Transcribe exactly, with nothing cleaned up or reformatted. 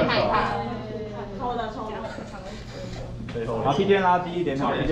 看一看。抽的抽的。好，P 天拉低一点，好。